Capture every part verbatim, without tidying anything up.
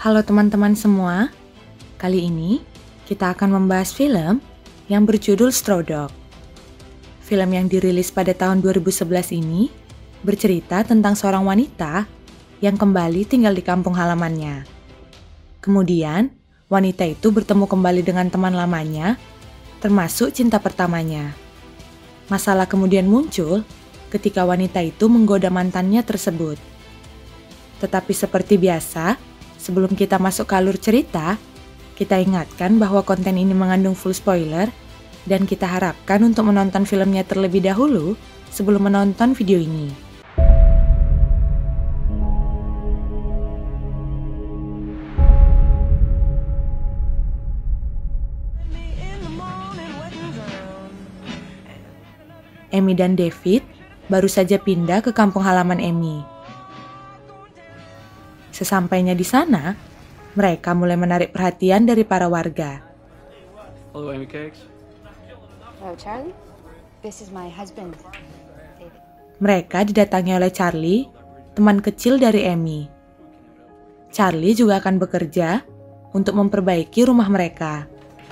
Halo teman-teman semua, kali ini kita akan membahas film yang berjudul Straw Dog. Film yang dirilis pada tahun dua ribu sebelas ini bercerita tentang seorang wanita yang kembali tinggal di kampung halamannya. Kemudian, wanita itu bertemu kembali dengan teman lamanya, termasuk cinta pertamanya. Masalah kemudian muncul ketika wanita itu menggoda mantannya tersebut. Tetapi seperti biasa, sebelum kita masuk ke alur cerita, kita ingatkan bahwa konten ini mengandung full spoiler dan kita harapkan untuk menonton filmnya terlebih dahulu sebelum menonton video ini. Amy dan David baru saja pindah ke kampung halaman Amy. Sesampainya di sana, mereka mulai menarik perhatian dari para warga. Hello, Amy Cakes. Hello, Charlie. This is my husband, David. Mereka didatangi oleh Charlie, teman kecil dari Amy. Charlie juga akan bekerja untuk memperbaiki rumah mereka.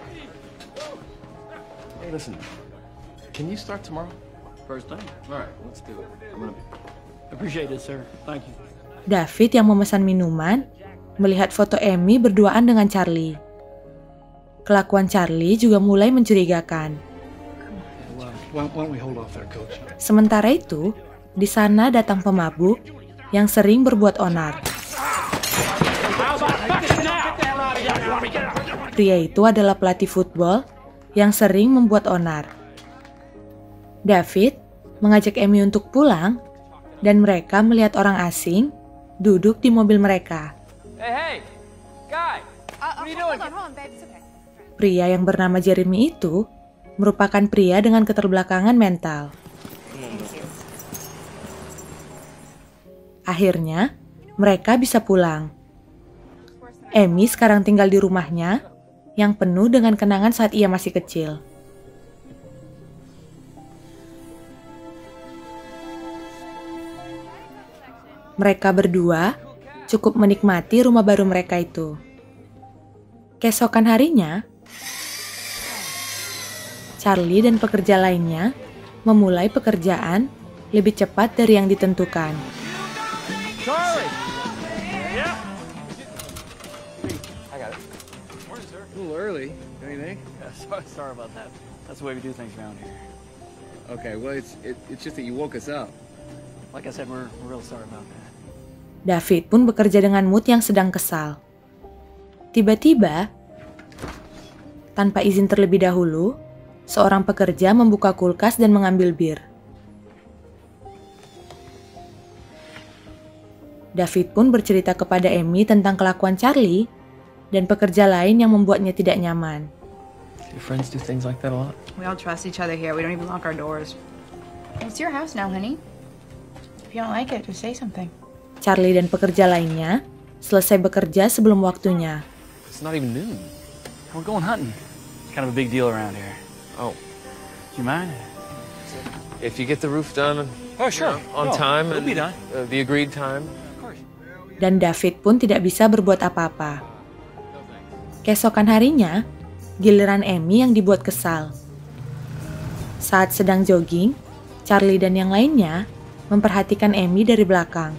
Hey, listen. Can you start tomorrow? First thing. All right, let's do it. I'm gonna be... Appreciate it, sir. Thank you. David yang memesan minuman melihat foto Amy berduaan dengan Charlie. Kelakuan Charlie juga mulai mencurigakan. Why don't we hold off there, Coach? Sementara itu, di sana datang pemabuk yang sering berbuat onar. Pria itu adalah pelatih football yang sering membuat onar. David mengajak Amy untuk pulang dan mereka melihat orang asing duduk di mobil mereka. Hey, hey, guy, Uh, what are you okay, doing? hold on, hold on, babe. It's okay. Pria yang bernama Jeremy itu merupakan pria dengan keterbelakangan mental. Akhirnya, mereka bisa pulang. Amy sekarang tinggal di rumahnya yang penuh dengan kenangan saat ia masih kecil. Mereka berdua cukup menikmati rumah baru mereka itu. Keesokan harinya, Charlie dan pekerja lainnya memulai pekerjaan lebih cepat dari yang ditentukan. Charlie! Yeah? I got it. Morning, sir. A little early, don't you think? Yeah, sorry, sorry about that. That's the way we do things around here. Okay, well, it's it, it's just that you woke us up. Like I said, we're, we're real sorry about that. David pun bekerja dengan mood yang sedang kesal. Tiba-tiba, tanpa izin terlebih dahulu, seorang pekerja membuka kulkas dan mengambil bir. David pun bercerita kepada Amy tentang kelakuan Charlie dan pekerja lain yang membuatnya tidak nyaman. Your friends do things like that a lot? We all trust each other here. We don't even lock our doors. It's your house now, honey. If you don't like it, just say something. Charlie dan pekerja lainnya selesai bekerja sebelum waktunya. It's not even noon. We're going hunting. It's kind of a big deal around here. Oh, Do you mind? if you get the roof done, Oh, sure. you know, on Oh, time it'll and be done. uh, the agreed time. Of course. Dan David pun tidak bisa berbuat apa-apa. Keesokan harinya, giliran Amy yang dibuat kesal. Saat sedang jogging, Charlie dan yang lainnya memperhatikan Amy dari belakang.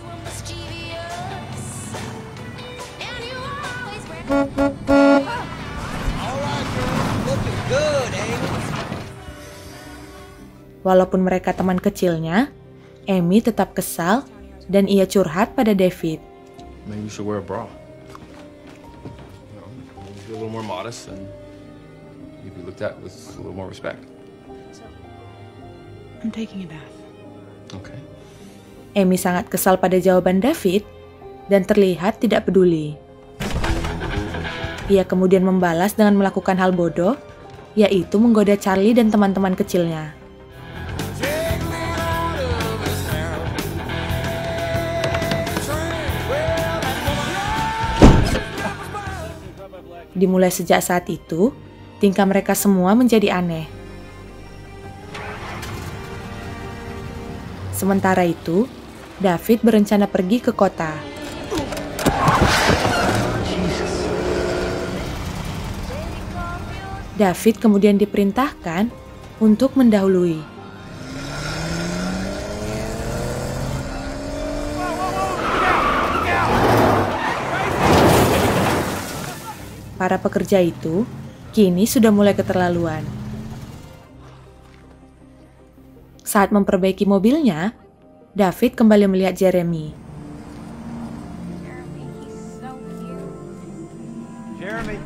Walaupun mereka teman kecilnya, Amy tetap kesal dan ia curhat pada David. Maybe you should wear a bra. You know, be a little more modest and you'd be looked at with a little more respect. I'm taking a bath. Okay. Amy sangat kesal pada jawaban David dan terlihat tidak peduli. Ia kemudian membalas dengan melakukan hal bodoh, yaitu menggoda Charlie dan teman-teman kecilnya. Dimulai sejak saat itu, tingkah mereka semua menjadi aneh. Sementara itu, David berencana pergi ke kota. David kemudian diperintahkan untuk mendahului. Para pekerja itu kini sudah mulai keterlaluan. Saat memperbaiki mobilnya, David kembali melihat Jeremy. Jeremy.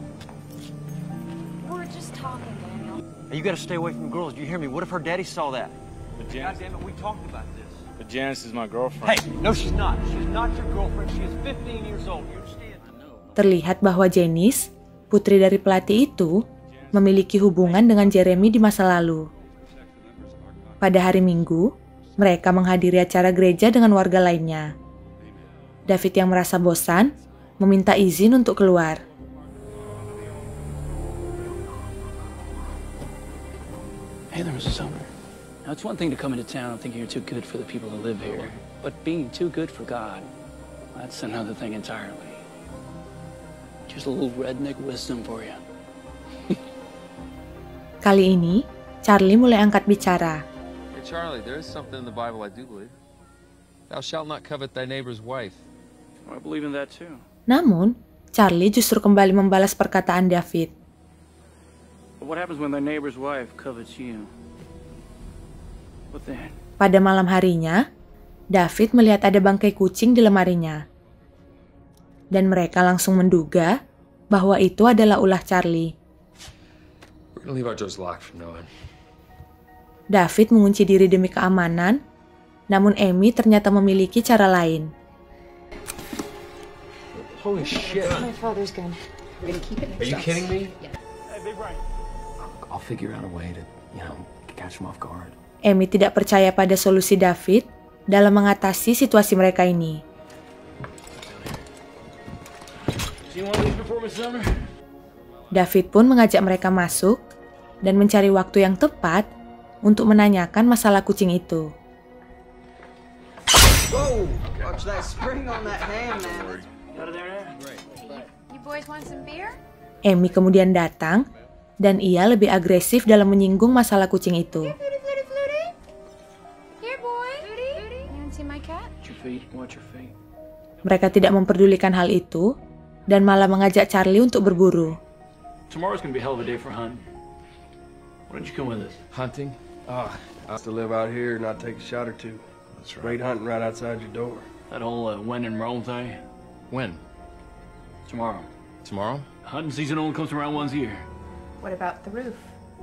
We're just talking, Daniel. You gotta stay away from girls. Do you hear me? What if her daddy saw that? But God Janice, damn it, we talked about this. but Janice is my girlfriend. Hey, no, she's not. She's not your girlfriend. She is fifteen years old. You understand? I know. Terlihat bahwa Janice, putri dari pelatih itu, memiliki hubungan dengan Jeremy di masa lalu. Pada hari Minggu, mereka menghadiri acara gereja dengan warga lainnya. David yang merasa bosan, meminta izin untuk keluar. Hey there, Missus Summer. Now, it's one thing to come into town thinking you're too good for the people who live here, but being too good for God, that's another thing entirely. Just a little redneck wisdom for you. Kali ini, Charlie mulai angkat bicara. Hey, Charlie, there is something in the Bible I do believe. Thou shalt not covet thy neighbor's wife. I believe in that too. Namun, Charlie justru kembali membalas perkataan David. But what happens when their neighbor's wife covets you? What then? Pada malam harinya, David melihat ada bangkai kucing di lemarinya. Dan mereka langsung menduga bahwa itu adalah ulah Charlie. We're gonna leave our doors locked from now on. David mengunci diri demi keamanan, namun Amy ternyata memiliki cara lain. Holy shit. My father's gun. We're gonna keep it next Are you to us. kidding me? Yeah. Hey, Big Brian. I'll figure out a way to, you know, catch him off guard. Amy tidak percaya pada solusi David dalam mengatasi situasi mereka ini. See one of these before Miss Summer? David pun mengajak mereka masuk dan mencari waktu yang tepat untuk menanyakan masalah kucing itu. Whoa! Watch that spring on that ham, man. Out of there now? You boys want some beer? Amy kemudian datang dan ia lebih agresif dalam menyinggung masalah kucing itu. Flutie, flutie, flutie. Here, boy. Flutie. You want to see my cat? Watch your feet. Watch your feet. Mereka tidak memperdulikan hal itu dan malah mengajak Charlie untuk berburu. Tomorrow's gonna be a hell of a day for hunting. Why don't you come with us? Hunting? Ah, I used to live out here and I'd take a shot or two. That's Great hunting right outside your door. That whole uh, when in Rome thing? When? Tomorrow. Tomorrow? Hunting season only comes around once a year. What about the roof?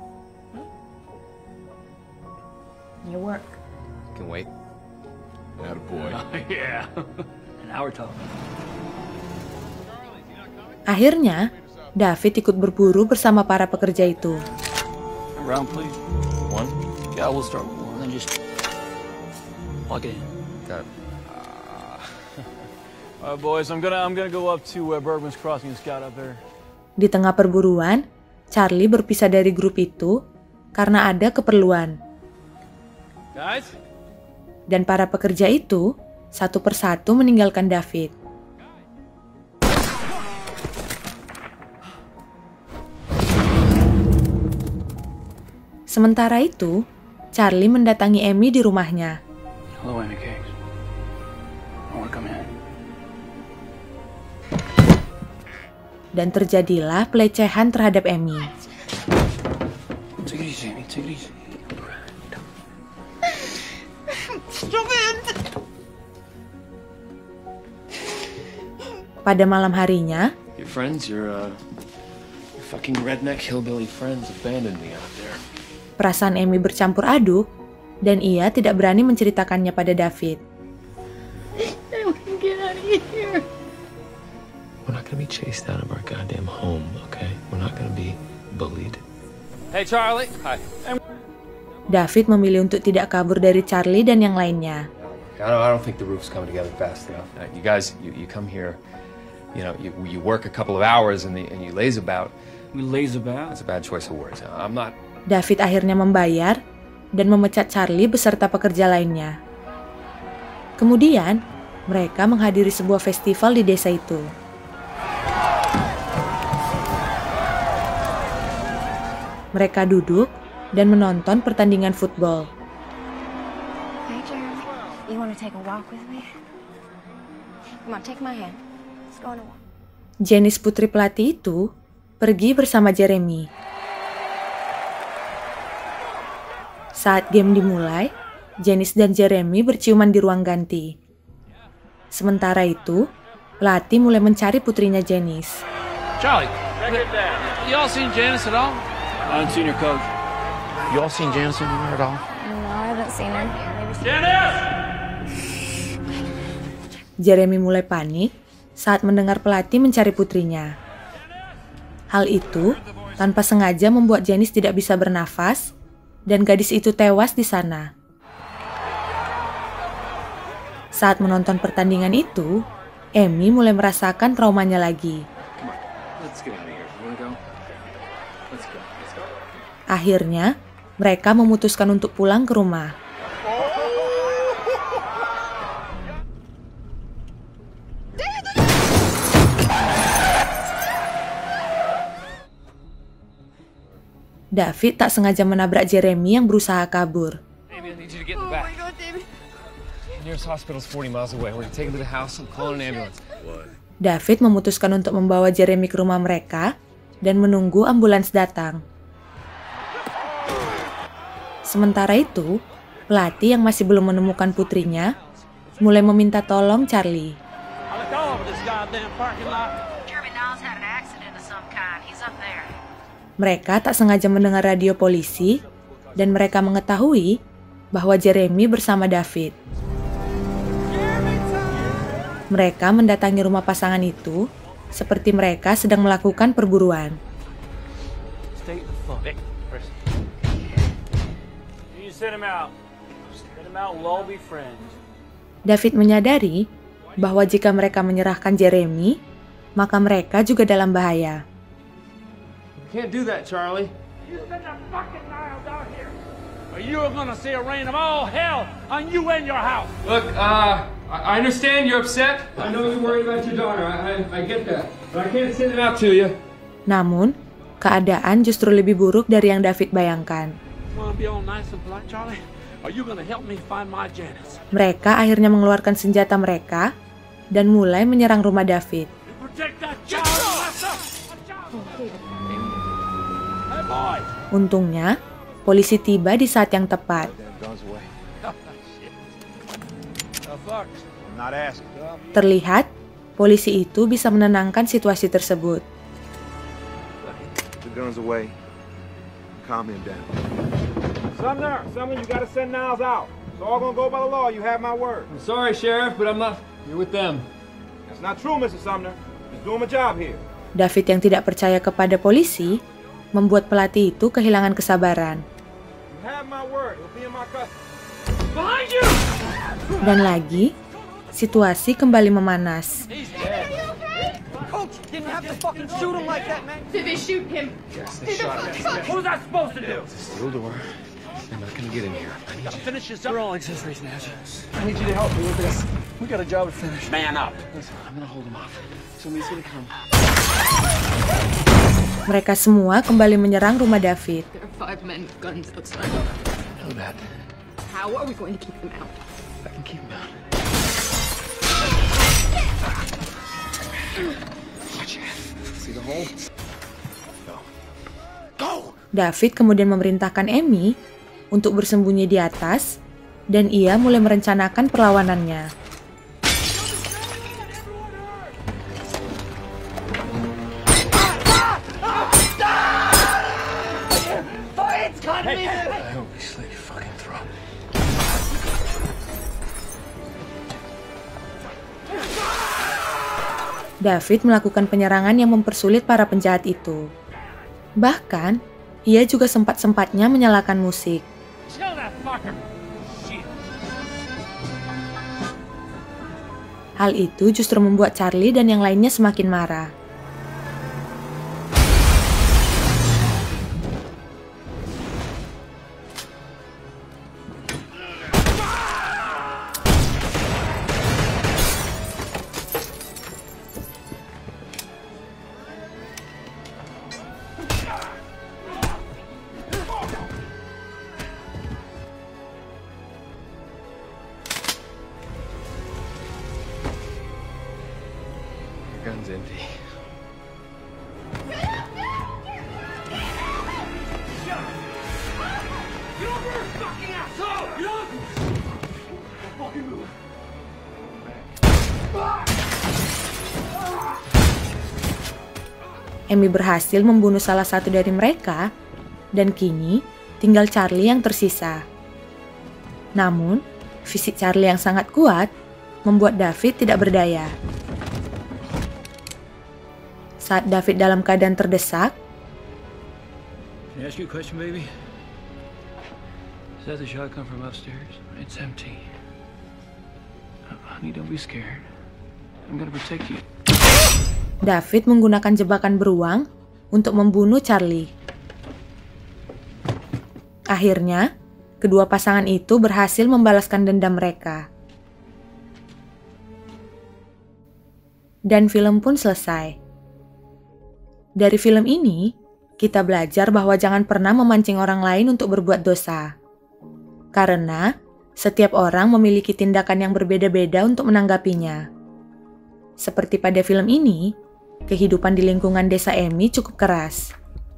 Your work. Can wait. Attaboy. Yeah. Now we're talking. Akhirnya, David ikut berburu bersama para pekerja itu. Round, please. One? Yeah, we'll start with one. Then just plug it in. Got it. All right, boys. I'm gonna I'm gonna go up to uh, Bergman's Crossing and scout up there. Di tengah perburuan, Charlie berpisah dari grup itu karena ada keperluan. Guys. Dan para pekerja itu satu persatu meninggalkan David. Sementara itu, Charlie mendatangi Amy di rumahnya. Hello, Amy Cakes. I want to come in. Dan terjadilah pelecehan terhadap Amy. Take it easy, Amy. Take it easy. Pada malam harinya, Your friends, your, uh, your fucking redneck hillbilly friends abandoned me out there. perasaan Amy bercampur aduk dan ia tidak berani menceritakannya pada David. We're not gonna be chased out of our goddamn home, okay? We're not gonna be bullied. Hey, Charlie. Hi. David memilih untuk tidak kabur dari Charlie dan yang lainnya. I don't, I don't think the roof's coming together fast enough. Uh, you guys, you, you come here, you know, you, you work a couple of hours and, the, and you laze about. We laze about. That's a bad choice of words. I'm not... David akhirnya membayar dan memecat Charlie beserta pekerja lainnya. Kemudian, mereka menghadiri sebuah festival di desa itu. Mereka duduk dan menonton pertandingan football. Hey, Jeremy. You want to take a walk with me? Come on, take my hand. Let's go on a walk. Janice putri pelatih itu pergi bersama Jeremy. Saat game dimulai, Janice dan Jeremy berciuman di ruang ganti. Sementara itu, pelatih mulai mencari putrinya Janice. Charlie, y'all seen Janice at all? I haven't seen her, coach. Y'all seen Janice anywhere at all? No, I haven't seen her. Maybe she... Janice! Jeremy mulai panik saat mendengar pelatih mencari putrinya. Hal itu tanpa sengaja membuat Janice tidak bisa bernafas dan gadis itu tewas di sana. Saat menonton pertandingan itu, Amy mulai merasakan traumanya lagi. Akhirnya, mereka memutuskan untuk pulang ke rumah. David tak sengaja menabrak Jeremy yang berusaha kabur. Amy, I need you to get in the back. Oh my God, David. The nearest hospital's forty miles away. We're gonna take him to the house and call an ambulance. What? David memutuskan untuk membawa Jeremy ke rumah mereka dan menunggu ambulans datang. Sementara itu, pelatih yang masih belum menemukan putrinya mulai meminta tolong Charlie. Mereka tak sengaja mendengar radio polisi dan mereka mengetahui bahwa Jeremy bersama David. Mereka mendatangi rumah pasangan itu seperti mereka sedang melakukan perburuan. David menyadari bahwa jika mereka menyerahkan Jeremy, maka mereka juga dalam bahaya. Can't do that, Charlie. You send a fucking Niles out here, or you're gonna see a rain of all hell on you and your house. Look, uh, I understand you're upset. I know you're worried about your daughter. I, I, I get that. But I can't send him out to you. Namun, keadaan justru lebih buruk dari yang David bayangkan. Wanna be all nice and polite, Charlie? Are you gonna help me find my Janice? Mereka akhirnya mengeluarkan senjata mereka dan mulai menyerang rumah David. Protect that child, Lester! Untungnya, polisi tiba di saat yang tepat. Terlihat, polisi itu bisa menenangkan situasi tersebut. Sumner, Sumner, you gotta send Niles out. It's all gonna go by the law. You have my word. I'm sorry, Sheriff, but I'm not. You're with them. That's not true, Mister Sumner. Just doing my job here. David yang tidak percaya kepada polisi membuat pelatih itu kehilangan kesabaran. Dan lagi, situasi kembali memanas. Mereka semua kembali menyerang rumah David. David kemudian memerintahkan Amy untuk bersembunyi di atas dan ia mulai merencanakan perlawanannya. David melakukan penyerangan yang mempersulit para penjahat itu. Bahkan, ia juga sempat-sempatnya menyalakan musik. Hal itu justru membuat Charlie dan yang lainnya semakin marah. gun's empty. Get over here, fucking asshole! Get up! Fucking move. Amy berhasil membunuh salah satu dari mereka, dan kini tinggal Charlie yang tersisa. Namun, fisik Charlie yang sangat kuat membuat David tidak berdaya. Saat David dalam keadaan terdesak, Can I ask you a question, baby? Is that the shot come from upstairs? It's empty. Honey, don't be scared. I'm gonna protect you. David menggunakan jebakan beruang untuk membunuh Charlie. Akhirnya, kedua pasangan itu berhasil membalaskan dendam mereka. Dan film pun selesai. Dari film ini, kita belajar bahwa jangan pernah memancing orang lain untuk berbuat dosa. Karena setiap orang memiliki tindakan yang berbeda-beda untuk menanggapinya. Seperti pada film ini, kehidupan di lingkungan desa Amy cukup keras.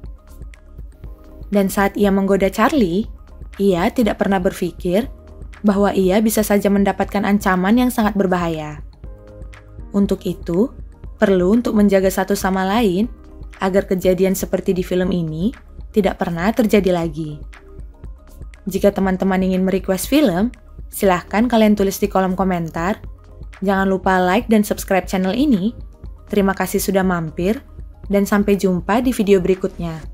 Dan saat ia menggoda Charlie, ia tidak pernah berpikir bahwa ia bisa saja mendapatkan ancaman yang sangat berbahaya. Untuk itu, perlu untuk menjaga satu sama lain agar kejadian seperti di film ini tidak pernah terjadi lagi. Jika teman-teman ingin merequest film, silahkan kalian tulis di kolom komentar. Jangan lupa like dan subscribe channel ini. Terima kasih sudah mampir, dan sampai jumpa di video berikutnya.